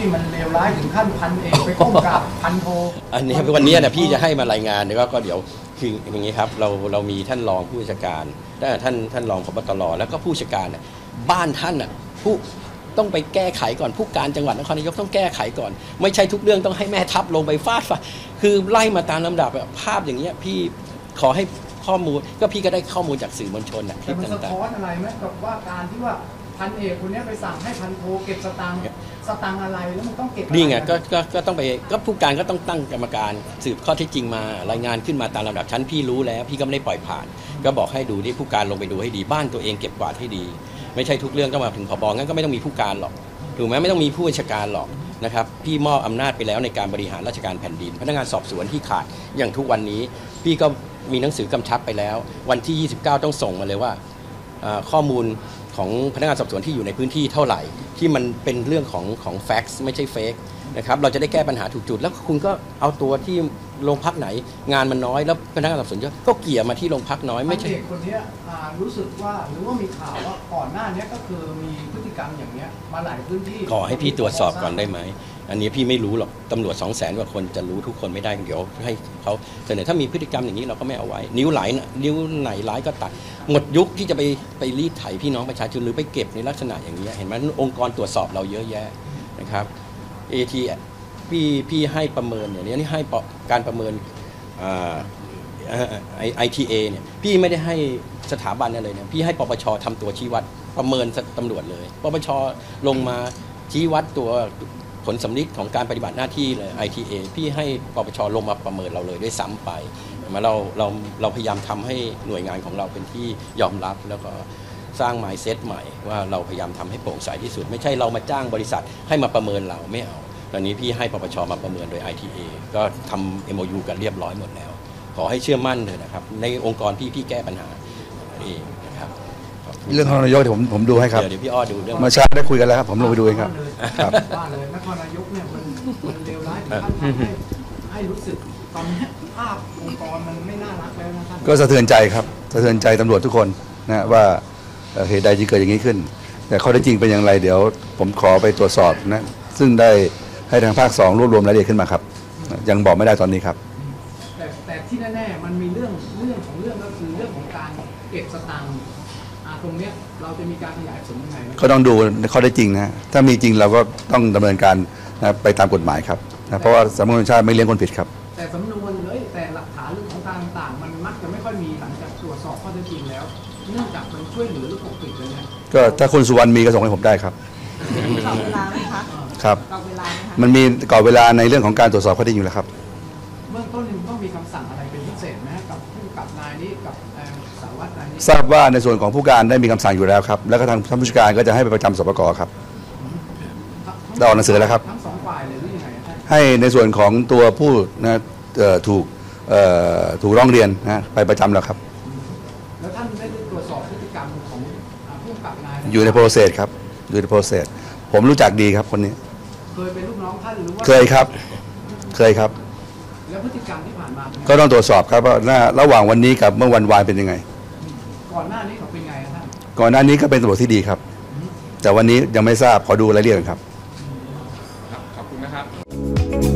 มันเลวร้ายถึงขั้นพันเอกไปก้มกราบพันโทอันนี้วันนี้นะพี่จะให้มารายงานก็เดี๋ยวคืออย่างนี้ครับเรามีท่านรองผู้ราชการท่านรองผบ.ตร.แล้วก็ผู้ราชการบ้านท่านผู้ต้องไปแก้ไขก่อนผู้การจังหวัดนครนายกต้องแก้ไขก่อนไม่ใช่ทุกเรื่องต้องให้แม่ทัพลงไปฟาดคือไล่มาตามลำดับภาพอย่างเงี้ยพี่ขอให้ข้อมูลก็พี่ก็ได้ข้อมูลจากสื่อมวลชนคลิปต่างๆมันสะท้อนอะไรไหมกับว่าการที่ว่าพันเอกคนนี้ไปสั่งให้พันโทเก็บสตางค์อะไรแล้วมันต้องเก็บนี่ไงก็ต้องไปก็ผู้การก็ต้องตั้งกรรมการสืบข้อเท็จจริงมารายงานขึ้นมาตามลำดับชั้นพี่รู้แล้วพี่ก็ไม่ได้ปล่อยผ่านก็บอกให้ดูที่ผู้การลงไปดูให้ดีบ้านตัวเองเก็บกวาดให้ดีไม่ใช่ทุกเรื่องต้องมาถึงผบ.งั้นก็ไม่ต้องมีผู้การหรอกถูกไหมไม่ต้องมีผู้บัญชาการหรอกนะครับพี่มอบอำนาจไปแล้วในการบริหารราชการแผ่นดินพนักงานสอบสวนที่ขาดอย่างทุกวันนี้พี่ก็มีหนังสือกำชับไปแล้ววันที่29ต้องส่งมาเลยว่าข้อมูลของพนักงานสอบสวนที่อยู่ในพื้นที่เท่าไหร่ที่มันเป็นเรื่องของแฟกซ์ไม่ใช่เฟกนะครับเราจะได้แก้ปัญหาถูกจุดแล้วคุณก็เอาตัวที่โรงพักไหนงานมันน้อยแล้วพนักงานสอบสวนก็เกี่ยมาที่โรงพักน้อยไม่ใช่เด็กคนนี้รู้สึกว่าหรือว่ามีข่าวว่าก่อนหน้านี้ก็คือมีพฤติกรรมอย่างเนี้ยมาหลายพื้นที่ขอให้พี่ตรวจสอบก่อนได้ไหมอันนี้พี่ไม่รู้หรอกตำรวจ200,000 กว่าคนจะรู้ทุกคนไม่ได้เดี๋ยวให้เขาเสนอถ้ามีพฤติกรรมอย่างนี้เราก็ไม่เอาไว้นิ้วไหนร้ายก็ตัดหมดยุคที่จะไปรีดไถพี่น้องประชาชนหรือไปเก็บในลักษณะอย่างนี้เห็นไหมองค์กรตรวจสอบเราเยอะแยะนะครับ AT พี่ให้ประเมินอย่างนี้ให้การประเมินITA เนี่ยพี่ไม่ได้ให้สถาบันอะไรเนี่ยพี่ให้ปปช.ทำตัวชี้วัดประเมินตำรวจเลยปปช.ลงมาชี้วัดตัวผลสำลิดของการปฏิบัติหน้าที่เลย ITA พี่ให้ปปช.ลงมาประเมินเราเลยด้วยซ้ำไปมาเราพยายามทำให้หน่วยงานของเราเป็นที่ยอมรับแล้วก็สร้าง mindset ใหม่ว่าเราพยายามทำให้โปร่งใสที่สุดไม่ใช่เรามาจ้างบริษัทให้มาประเมินเราไม่เอาตอนนี้พี่ให้ปปช.มาประเมินโดย ITA ก็ทำ MOU กันเรียบร้อยหมดแล้วขอให้เชื่อมั่นเลยนะครับในองค์กรพี่แก้ปัญหาเองนะครับเรื่องของนายกเดี๋ยวผมดูให้ครับเดี๋ยวพี่อ้อดูเรื่องมาช้าได้คุยกันแล้วครับผมลงไปดูเองครับครับว่าเลยนครนายกเนี่ยมันเลวร้ายถึงขั้นให้รู้สึกตอนนี้ภาพองค์กรมันไม่น่ารักแล้วนะท่านก็สะเทือนใจครับสะเทือนใจตำรวจทุกคนนะว่าเหตุใดจึงเกิดอย่างนี้ขึ้นแต่ข้อเท็จจริงเป็นอย่างไรเดี๋ยวผมขอไปตรวจสอบนะซึ่งได้ให้ทางภาค2รวบรวมรายละเอียดขึ้นมาครับยังบอกไม่ได้ตอนนี้ครับแต่ที่แน่ๆมันมีเรื่องของเรื่องก็คือเรื่องของการเก็บสตางค์ตรงนี้เราจะมีการขยายผลยังไงก็ต้องดูข้อได้จริงนะถ้ามีจริงเราก็ต้องดำเนินการนะไปตามกฎหมายครับนะเพราะว่าสำนวนชาติไม่เลี้ยงคนผิดครับแต่สำนวนเลยแต่หลักฐานเรื่องของการต่างๆมันมักจะไม่ค่อยมีหลังจากตรวจสอบข้อเท็จจริงแล้วเนื่องจากมันช่วยเหลือหรือปกปิดเลยนะก็ถ้าคุณสุวรรณมีก็ส่งให้ผมได้ครับกรอบเวลาไหมคะครับมันมีกรอบเวลาในเรื่องของการตรวจสอบข้อเท็จจริงอยู่แล้วครับเบื้องต้นต้องมีคำสั่งอะไรเป็นพิเศษไหมกับผู้กับนายนี้กับสารวัตรนายนี้ทราบว่าในส่วนของผู้การได้มีคำสั่งอยู่แล้วครับแล้วก็ทางท่านผู้การก็จะให้ไปประจำสปก.ครับได้ออกหนังสือแล้วครับทั้งสองฝ่ายเลยหรือยังไงให้ในส่วนของตัวผู้นะถูกร้องเรียนนะไปประจำแล้วครับแล้วท่านได้ตรวจสอบพฤติกรรมของผู้กับนายอยู่ในโปรเซสครับอยู่ในโปรเซสผมรู้จักดีครับคนนี้เคยเป็นลูกน้องท่านหรือว่าเคยครับแล้วพฤติกรรมที่ผ่านมาก็ต้องตรวจสอบครับว่าระหว่างวันนี้กับเมื่อวันวานเป็นยังไงก่อนหน้านี้เขาเป็นไงท่านก่อนหน้านี้ก็เป็นตำรวจที่ดีครับแต่วันนี้ยังไม่ทราบขอดูรายละเอียดครับขอบคุณนะครับ